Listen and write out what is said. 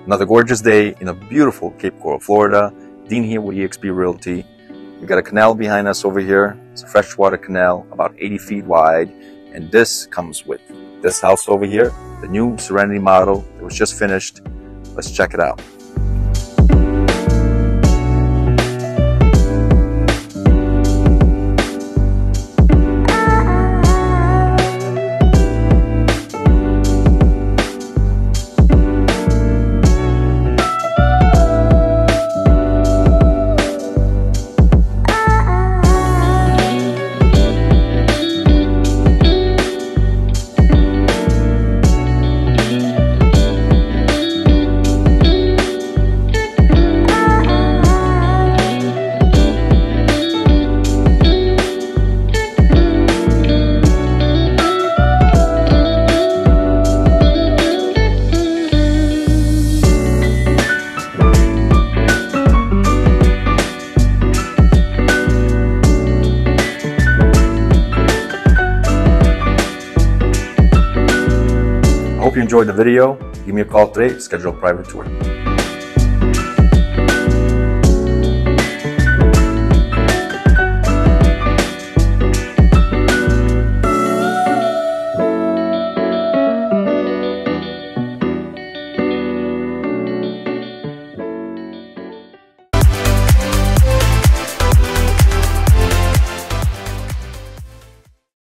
Another gorgeous day in a beautiful Cape Coral, Florida. Dean here with eXp Realty. We got a canal behind us over here. It's a freshwater canal, about 80 feet wide. And this comes with this house over here, the new Serenity model. It was just finished. Let's check it out. Hope you enjoyed the video. Give me a call today, schedule a private tour.